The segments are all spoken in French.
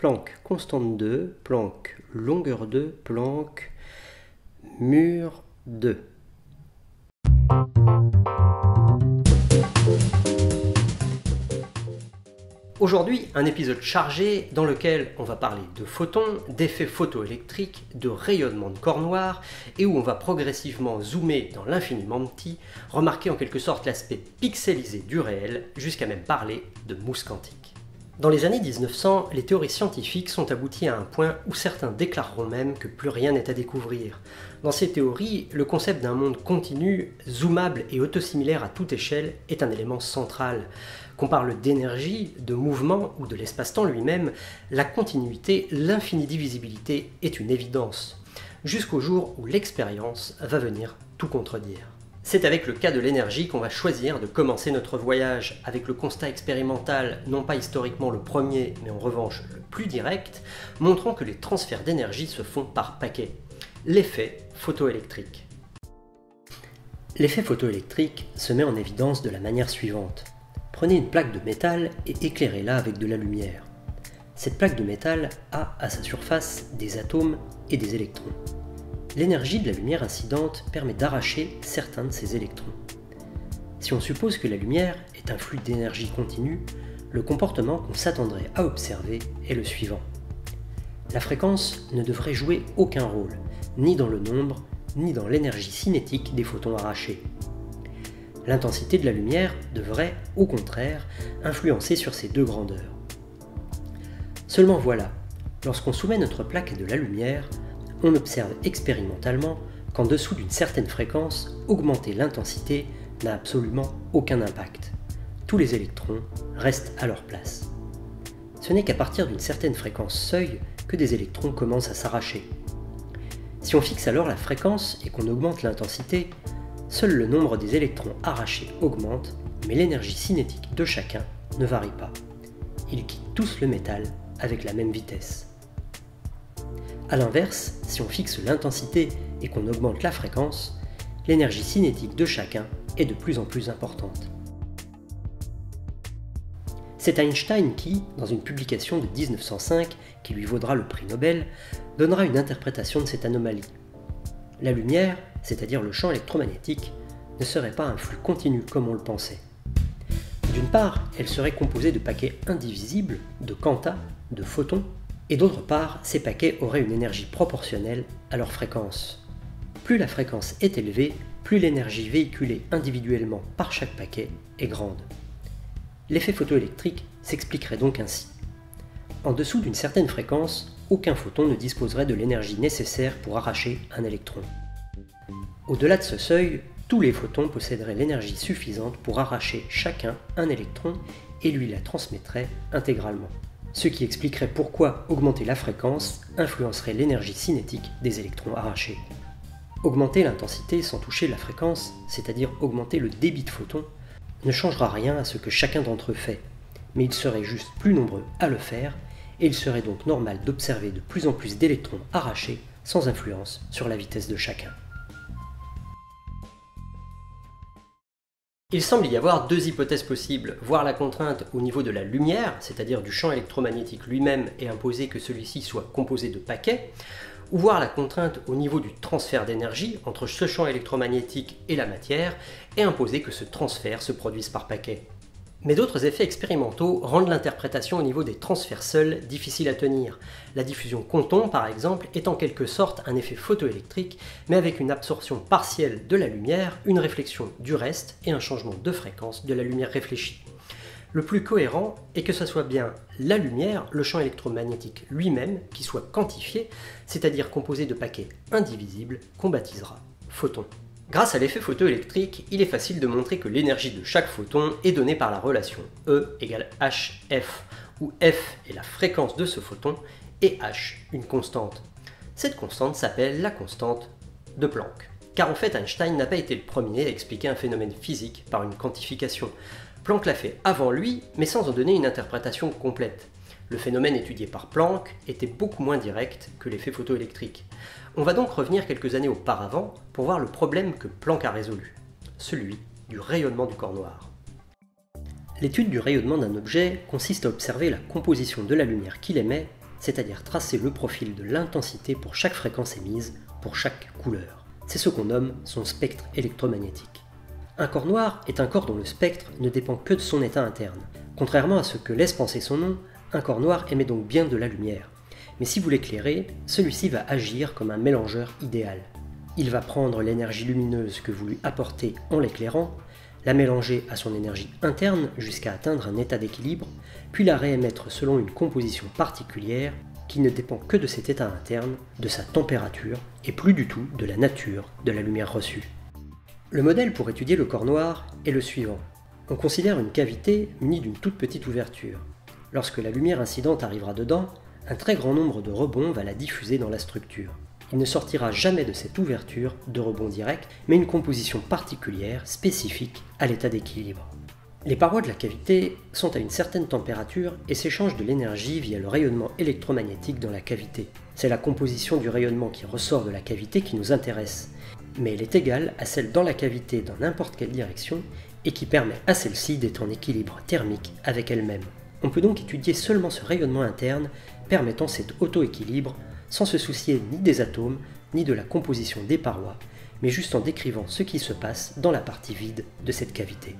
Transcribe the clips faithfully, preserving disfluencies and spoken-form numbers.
Planck constante deux, Planck longueur deux, Planck mur deux. Aujourd'hui, un épisode chargé dans lequel on va parler de photons, d'effets photoélectriques, de rayonnement de corps noir et où on va progressivement zoomer dans l'infiniment petit, remarquer en quelque sorte l'aspect pixelisé du réel, jusqu'à même parler de mousse quantique. Dans les années mille neuf cents, les théories scientifiques sont abouties à un point où certains déclareront même que plus rien n'est à découvrir. Dans ces théories, le concept d'un monde continu, zoomable et autosimilaire à toute échelle est un élément central. Qu'on parle d'énergie, de mouvement ou de l'espace-temps lui-même, la continuité, l'infinie divisibilité est une évidence, jusqu'au jour où l'expérience va venir tout contredire. C'est avec le cas de l'énergie qu'on va choisir de commencer notre voyage, avec le constat expérimental, non pas historiquement le premier, mais en revanche le plus direct, montrant que les transferts d'énergie se font par paquets. L'effet photoélectrique. L'effet photoélectrique se met en évidence de la manière suivante. Prenez une plaque de métal et éclairez-la avec de la lumière. Cette plaque de métal a à sa surface des atomes et des électrons. L'énergie de la lumière incidente permet d'arracher certains de ces électrons. Si on suppose que la lumière est un flux d'énergie continue, le comportement qu'on s'attendrait à observer est le suivant. La fréquence ne devrait jouer aucun rôle, ni dans le nombre, ni dans l'énergie cinétique des photons arrachés. L'intensité de la lumière devrait, au contraire, influencer sur ces deux grandeurs. Seulement voilà, lorsqu'on soumet notre plaque à de la lumière, on observe expérimentalement qu'en dessous d'une certaine fréquence, augmenter l'intensité n'a absolument aucun impact. Tous les électrons restent à leur place. Ce n'est qu'à partir d'une certaine fréquence seuil que des électrons commencent à s'arracher. Si on fixe alors la fréquence et qu'on augmente l'intensité, seul le nombre des électrons arrachés augmente, mais l'énergie cinétique de chacun ne varie pas. Ils quittent tous le métal avec la même vitesse. A l'inverse, si on fixe l'intensité et qu'on augmente la fréquence, l'énergie cinétique de chacun est de plus en plus importante. C'est Einstein qui, dans une publication de mille neuf cent cinq, qui lui vaudra le prix Nobel, donnera une interprétation de cette anomalie. La lumière, c'est-à-dire le champ électromagnétique, ne serait pas un flux continu comme on le pensait. D'une part, elle serait composée de paquets indivisibles, de quanta, de photons, et d'autre part, ces paquets auraient une énergie proportionnelle à leur fréquence. Plus la fréquence est élevée, plus l'énergie véhiculée individuellement par chaque paquet est grande. L'effet photoélectrique s'expliquerait donc ainsi. En dessous d'une certaine fréquence, aucun photon ne disposerait de l'énergie nécessaire pour arracher un électron. Au-delà de ce seuil, tous les photons posséderaient l'énergie suffisante pour arracher chacun un électron et lui la transmettraient intégralement. Ce qui expliquerait pourquoi augmenter la fréquence influencerait l'énergie cinétique des électrons arrachés. Augmenter l'intensité sans toucher la fréquence, c'est-à-dire augmenter le débit de photons, ne changera rien à ce que chacun d'entre eux fait, mais ils seraient juste plus nombreux à le faire, et il serait donc normal d'observer de plus en plus d'électrons arrachés sans influence sur la vitesse de chacun. Il semble y avoir deux hypothèses possibles, voir la contrainte au niveau de la lumière, c'est-à-dire du champ électromagnétique lui-même et imposer que celui-ci soit composé de paquets, ou voir la contrainte au niveau du transfert d'énergie entre ce champ électromagnétique et la matière et imposer que ce transfert se produise par paquets. Mais d'autres effets expérimentaux rendent l'interprétation au niveau des transferts seuls difficile à tenir. La diffusion quanton, par exemple, est en quelque sorte un effet photoélectrique, mais avec une absorption partielle de la lumière, une réflexion du reste et un changement de fréquence de la lumière réfléchie. Le plus cohérent est que ce soit bien la lumière, le champ électromagnétique lui-même, qui soit quantifié, c'est-à-dire composé de paquets indivisibles, qu'on baptisera photons. Grâce à l'effet photoélectrique, il est facile de montrer que l'énergie de chaque photon est donnée par la relation E égale hf, où f est la fréquence de ce photon et h une constante. Cette constante s'appelle la constante de Planck. Car en fait, Einstein n'a pas été le premier à expliquer un phénomène physique par une quantification. Planck l'a fait avant lui, mais sans en donner une interprétation complète. Le phénomène étudié par Planck était beaucoup moins direct que l'effet photoélectrique. On va donc revenir quelques années auparavant pour voir le problème que Planck a résolu, celui du rayonnement du corps noir. L'étude du rayonnement d'un objet consiste à observer la composition de la lumière qu'il émet c'est-à-dire tracer le profil de l'intensité pour chaque fréquence émise, pour chaque couleur. C'est ce qu'on nomme son spectre électromagnétique. Un corps noir est un corps dont le spectre ne dépend que de son état interne. Contrairement à ce que laisse penser son nom, un corps noir émet donc bien de la lumière. Mais si vous l'éclairez, celui-ci va agir comme un mélangeur idéal. Il va prendre l'énergie lumineuse que vous lui apportez en l'éclairant, la mélanger à son énergie interne jusqu'à atteindre un état d'équilibre, puis la réémettre selon une composition particulière qui ne dépend que de cet état interne, de sa température, et plus du tout de la nature de la lumière reçue. Le modèle pour étudier le corps noir est le suivant. On considère une cavité munie d'une toute petite ouverture. Lorsque la lumière incidente arrivera dedans, un très grand nombre de rebonds va la diffuser dans la structure. Il ne sortira jamais de cette ouverture de rebond direct, mais une composition particulière, spécifique à l'état d'équilibre. Les parois de la cavité sont à une certaine température et s'échangent de l'énergie via le rayonnement électromagnétique dans la cavité. C'est la composition du rayonnement qui ressort de la cavité qui nous intéresse, mais elle est égale à celle dans la cavité dans n'importe quelle direction et qui permet à celle-ci d'être en équilibre thermique avec elle-même. On peut donc étudier seulement ce rayonnement interne permettant cet auto-équilibre sans se soucier ni des atomes ni de la composition des parois, mais juste en décrivant ce qui se passe dans la partie vide de cette cavité.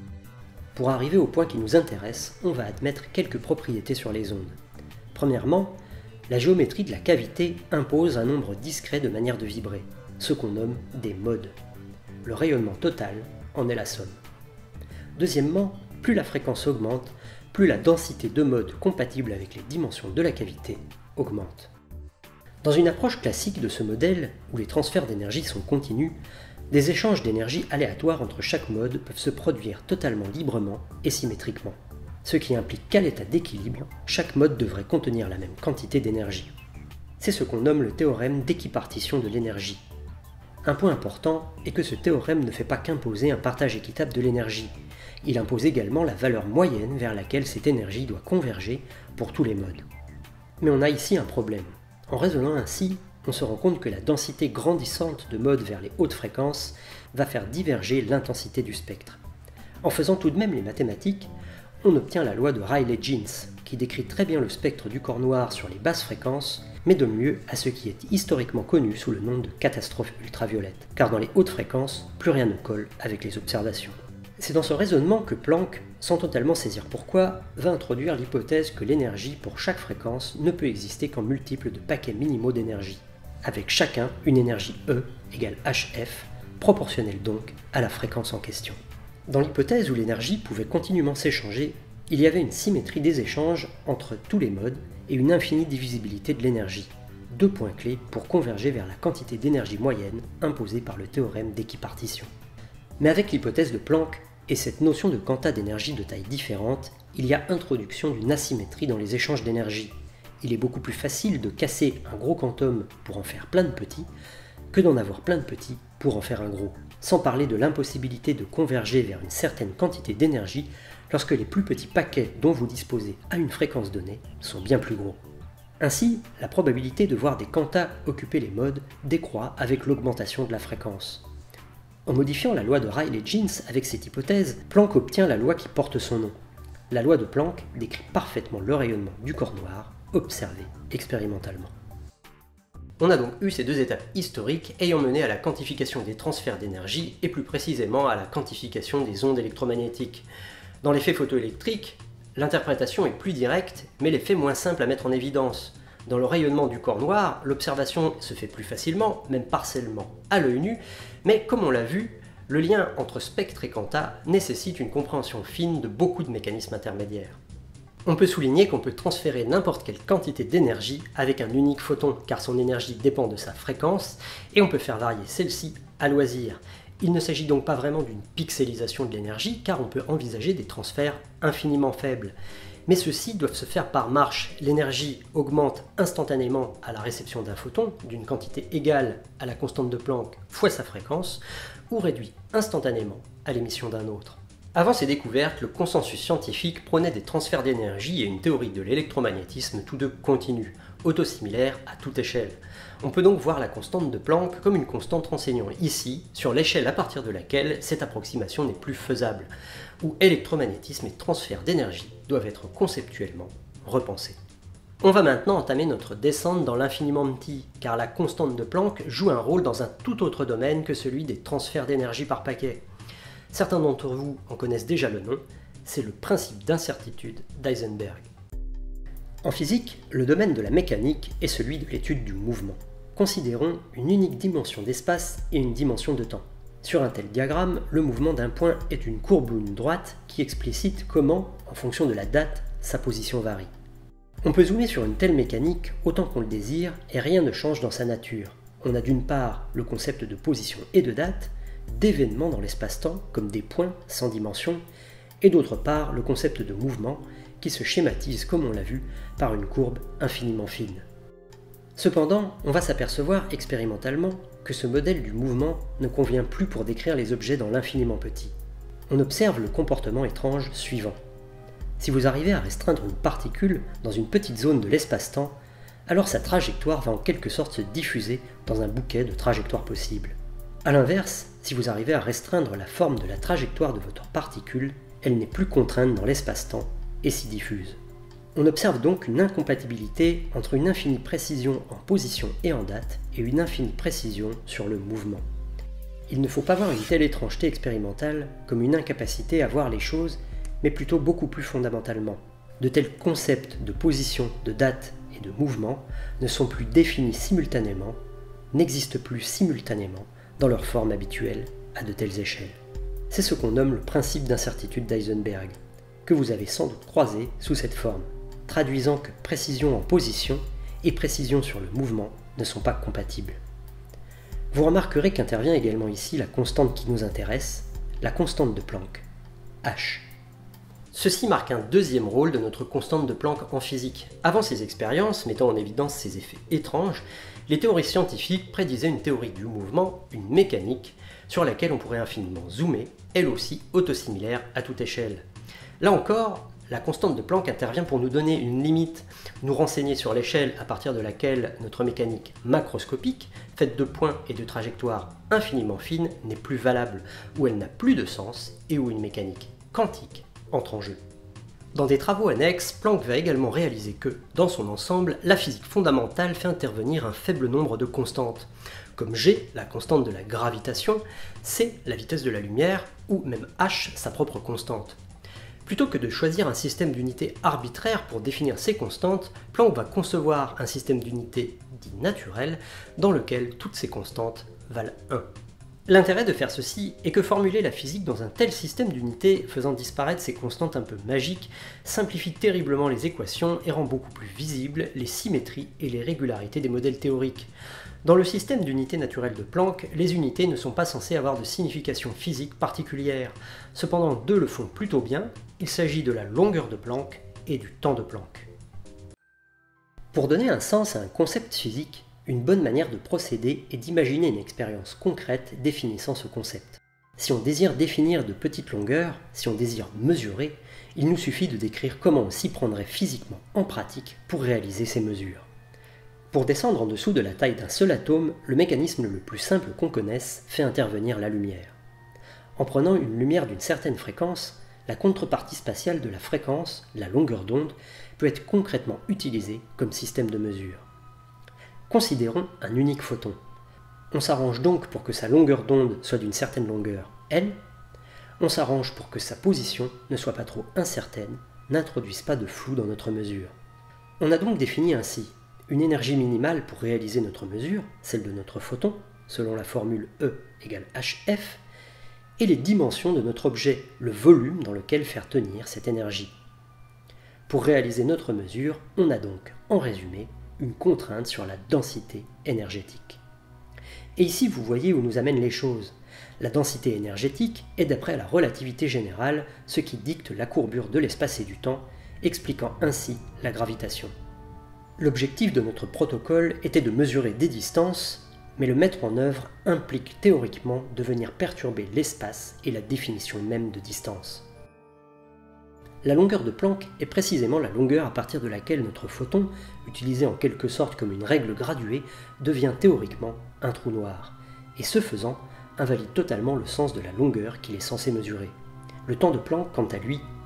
Pour arriver au point qui nous intéresse, on va admettre quelques propriétés sur les ondes. Premièrement, la géométrie de la cavité impose un nombre discret de manières de vibrer, ce qu'on nomme des modes. Le rayonnement total en est la somme. Deuxièmement, plus la fréquence augmente, plus la densité de modes compatibles avec les dimensions de la cavité augmente. Dans une approche classique de ce modèle, où les transferts d'énergie sont continus, des échanges d'énergie aléatoires entre chaque mode peuvent se produire totalement librement et symétriquement, ce qui implique qu'à l'état d'équilibre, chaque mode devrait contenir la même quantité d'énergie. C'est ce qu'on nomme le théorème d'équipartition de l'énergie. Un point important est que ce théorème ne fait pas qu'imposer un partage équitable de l'énergie, il impose également la valeur moyenne vers laquelle cette énergie doit converger pour tous les modes. Mais on a ici un problème. En raisonnant ainsi, on se rend compte que la densité grandissante de modes vers les hautes fréquences va faire diverger l'intensité du spectre. En faisant tout de même les mathématiques, on obtient la loi de Rayleigh-Jeans, qui décrit très bien le spectre du corps noir sur les basses fréquences, mais donne lieu à ce qui est historiquement connu sous le nom de catastrophe ultraviolette, car dans les hautes fréquences, plus rien ne colle avec les observations. C'est dans ce raisonnement que Planck, sans totalement saisir pourquoi, va introduire l'hypothèse que l'énergie pour chaque fréquence ne peut exister qu'en multiples de paquets minimaux d'énergie, avec chacun une énergie E égale H F, proportionnelle donc à la fréquence en question. Dans l'hypothèse où l'énergie pouvait continuellement s'échanger, il y avait une symétrie des échanges entre tous les modes et une infinie divisibilité de l'énergie, deux points clés pour converger vers la quantité d'énergie moyenne imposée par le théorème d'équipartition. Mais avec l'hypothèse de Planck et cette notion de quanta d'énergie de taille différente, il y a introduction d'une asymétrie dans les échanges d'énergie. Il est beaucoup plus facile de casser un gros quantum pour en faire plein de petits que d'en avoir plein de petits pour en faire un gros, sans parler de l'impossibilité de converger vers une certaine quantité d'énergie lorsque les plus petits paquets dont vous disposez à une fréquence donnée sont bien plus gros. Ainsi, la probabilité de voir des quantas occuper les modes décroît avec l'augmentation de la fréquence. En modifiant la loi de Rayleigh-Jeans avec cette hypothèse, Planck obtient la loi qui porte son nom. La loi de Planck décrit parfaitement le rayonnement du corps noir, observé expérimentalement. On a donc eu ces deux étapes historiques ayant mené à la quantification des transferts d'énergie et plus précisément à la quantification des ondes électromagnétiques. Dans l'effet photoélectrique, l'interprétation est plus directe, mais l'effet moins simple à mettre en évidence. Dans le rayonnement du corps noir, l'observation se fait plus facilement, même partiellement, à l'œil nu, mais comme on l'a vu, le lien entre spectre et quanta nécessite une compréhension fine de beaucoup de mécanismes intermédiaires. On peut souligner qu'on peut transférer n'importe quelle quantité d'énergie avec un unique photon, car son énergie dépend de sa fréquence, et on peut faire varier celle-ci à loisir. Il ne s'agit donc pas vraiment d'une pixelisation de l'énergie, car on peut envisager des transferts infiniment faibles. Mais ceux-ci doivent se faire par marche. L'énergie augmente instantanément à la réception d'un photon, d'une quantité égale à la constante de Planck fois sa fréquence, ou réduit instantanément à l'émission d'un autre. Avant ces découvertes, le consensus scientifique prônait des transferts d'énergie et une théorie de l'électromagnétisme tous deux continus, autosimilaires à toute échelle. On peut donc voir la constante de Planck comme une constante renseignant ici sur l'échelle à partir de laquelle cette approximation n'est plus faisable, où électromagnétisme et transfert d'énergie doivent être conceptuellement repensés. On va maintenant entamer notre descente dans l'infiniment petit, car la constante de Planck joue un rôle dans un tout autre domaine que celui des transferts d'énergie par paquet. Certains d'entre vous en connaissent déjà le nom, c'est le principe d'incertitude d'Heisenberg. En physique, le domaine de la mécanique est celui de l'étude du mouvement. Considérons une unique dimension d'espace et une dimension de temps. Sur un tel diagramme, le mouvement d'un point est une courbe ou une droite qui explicite comment, en fonction de la date, sa position varie. On peut zoomer sur une telle mécanique autant qu'on le désire et rien ne change dans sa nature. On a d'une part le concept de position et de date, d'événements dans l'espace-temps comme des points sans dimension, et d'autre part le concept de mouvement qui se schématise comme on l'a vu par une courbe infiniment fine. Cependant, on va s'apercevoir expérimentalement que ce modèle du mouvement ne convient plus pour décrire les objets dans l'infiniment petit. On observe le comportement étrange suivant. Si vous arrivez à restreindre une particule dans une petite zone de l'espace-temps, alors sa trajectoire va en quelque sorte se diffuser dans un bouquet de trajectoires possibles. A l'inverse, si vous arrivez à restreindre la forme de la trajectoire de votre particule, elle n'est plus contrainte dans l'espace-temps et s'y diffuse. On observe donc une incompatibilité entre une infinie précision en position et en date et une infinie précision sur le mouvement. Il ne faut pas voir une telle étrangeté expérimentale comme une incapacité à voir les choses, mais plutôt beaucoup plus fondamentalement. De tels concepts de position, de date et de mouvement ne sont plus définis simultanément, n'existent plus simultanément dans leur forme habituelle à de telles échelles. C'est ce qu'on nomme le principe d'incertitude d'Heisenberg, que vous avez sans doute croisé sous cette forme, traduisant que précision en position et précision sur le mouvement ne sont pas compatibles. Vous remarquerez qu'intervient également ici la constante qui nous intéresse, la constante de Planck, H. Ceci marque un deuxième rôle de notre constante de Planck en physique. Avant ces expériences, mettant en évidence ces effets étranges, les théories scientifiques prédisaient une théorie du mouvement, une mécanique, sur laquelle on pourrait infiniment zoomer, elle aussi autosimilaire à toute échelle. Là encore, la constante de Planck intervient pour nous donner une limite, nous renseigner sur l'échelle à partir de laquelle notre mécanique macroscopique, faite de points et de trajectoires infiniment fines, n'est plus valable, où elle n'a plus de sens et où une mécanique quantique entre en jeu. Dans des travaux annexes, Planck va également réaliser que, dans son ensemble, la physique fondamentale fait intervenir un faible nombre de constantes, comme G, la constante de la gravitation, C, la vitesse de la lumière, ou même H, sa propre constante. Plutôt que de choisir un système d'unités arbitraire pour définir ces constantes, Planck va concevoir un système d'unités dit naturel dans lequel toutes ces constantes valent un. L'intérêt de faire ceci est que formuler la physique dans un tel système d'unités faisant disparaître ces constantes un peu magiques simplifie terriblement les équations et rend beaucoup plus visibles les symétries et les régularités des modèles théoriques. Dans le système d'unités naturelles de Planck, les unités ne sont pas censées avoir de signification physique particulière. Cependant, deux le font plutôt bien, il s'agit de la longueur de Planck et du temps de Planck. Pour donner un sens à un concept physique, une bonne manière de procéder est d'imaginer une expérience concrète définissant ce concept. Si on désire définir de petites longueurs, si on désire mesurer, il nous suffit de décrire comment on s'y prendrait physiquement en pratique pour réaliser ces mesures. Pour descendre en dessous de la taille d'un seul atome, le mécanisme le plus simple qu'on connaisse fait intervenir la lumière. En prenant une lumière d'une certaine fréquence, la contrepartie spatiale de la fréquence, la longueur d'onde, peut être concrètement utilisée comme système de mesure. Considérons un unique photon. On s'arrange donc pour que sa longueur d'onde soit d'une certaine longueur, L. On s'arrange pour que sa position ne soit pas trop incertaine, n'introduise pas de flou dans notre mesure. On a donc défini ainsi une énergie minimale pour réaliser notre mesure, celle de notre photon, selon la formule E égale Hf, et les dimensions de notre objet, le volume dans lequel faire tenir cette énergie. Pour réaliser notre mesure, on a donc, en résumé, une contrainte sur la densité énergétique. Et ici, vous voyez où nous amènent les choses. La densité énergétique est, d'après la relativité générale, ce qui dicte la courbure de l'espace et du temps, expliquant ainsi la gravitation. L'objectif de notre protocole était de mesurer des distances, mais le mettre en œuvre implique théoriquement de venir perturber l'espace et la définition même de distance. La longueur de Planck est précisément la longueur à partir de laquelle notre photon, utilisé en quelque sorte comme une règle graduée, devient théoriquement un trou noir, et ce faisant, invalide totalement le sens de la longueur qu'il est censé mesurer. Le temps de Planck, quant à lui,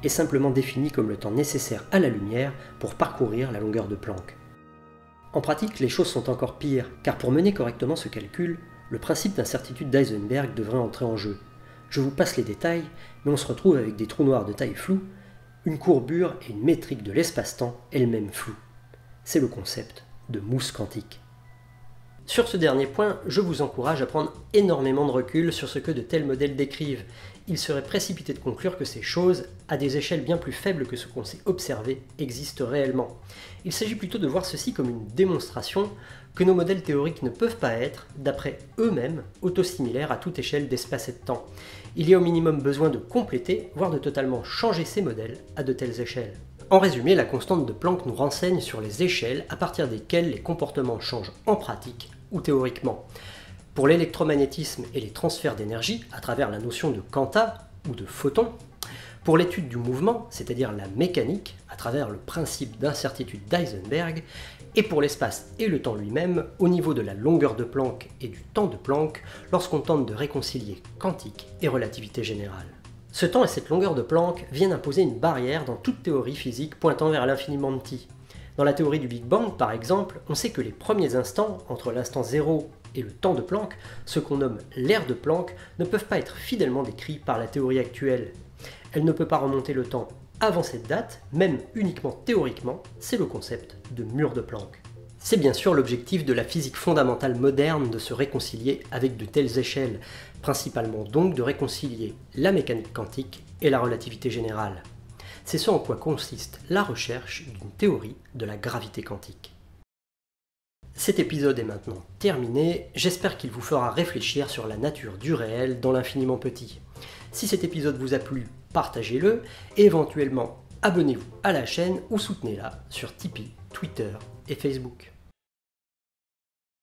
est simplement défini comme le temps nécessaire à la lumière pour parcourir la longueur de Planck. En pratique, les choses sont encore pires, car pour mener correctement ce calcul, le principe d'incertitude d'Heisenberg devrait entrer en jeu. Je vous passe les détails, mais on se retrouve avec des trous noirs de taille floue, une courbure et une métrique de l'espace-temps elle-même floue. C'est le concept de mousse quantique. Sur ce dernier point, je vous encourage à prendre énormément de recul sur ce que de tels modèles décrivent. Il serait précipité de conclure que ces choses, à des échelles bien plus faibles que ce qu'on sait observer, existent réellement. Il s'agit plutôt de voir ceci comme une démonstration que nos modèles théoriques ne peuvent pas être, d'après eux-mêmes, autosimilaires à toute échelle d'espace et de temps. Il y a au minimum besoin de compléter, voire de totalement changer ces modèles à de telles échelles. En résumé, la constante de Planck nous renseigne sur les échelles à partir desquelles les comportements changent en pratique ou théoriquement. Pour l'électromagnétisme et les transferts d'énergie à travers la notion de quanta ou de photon, pour l'étude du mouvement, c'est-à-dire la mécanique, à travers le principe d'incertitude d'Heisenberg, et pour l'espace et le temps lui-même, au niveau de la longueur de Planck et du temps de Planck, lorsqu'on tente de réconcilier quantique et relativité générale. Ce temps et cette longueur de Planck viennent imposer une barrière dans toute théorie physique pointant vers l'infiniment petit. Dans la théorie du Big Bang, par exemple, on sait que les premiers instants, entre l'instant zéro et le temps de Planck, ce qu'on nomme l'ère de Planck, ne peuvent pas être fidèlement décrits par la théorie actuelle. Elle ne peut pas remonter le temps avant cette date, même uniquement théoriquement, c'est le concept de mur de Planck. C'est bien sûr l'objectif de la physique fondamentale moderne de se réconcilier avec de telles échelles, principalement donc de réconcilier la mécanique quantique et la relativité générale. C'est ce en quoi consiste la recherche d'une théorie de la gravité quantique. Cet épisode est maintenant terminé, j'espère qu'il vous fera réfléchir sur la nature du réel dans l'infiniment petit. Si cet épisode vous a plu, partagez-le et éventuellement abonnez-vous à la chaîne ou soutenez-la sur Tipeee, Twitter et Facebook.